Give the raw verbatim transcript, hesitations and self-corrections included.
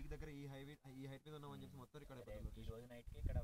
Peak దగ్గర ఈ highway ఈ హైట్ మీద ఉన్నామని చెప్పి మొత్తం రికార్డ్ సరే అయిపోతుంది ఈ లొకేషన్. రోజు నైట్కి ఇక్కడ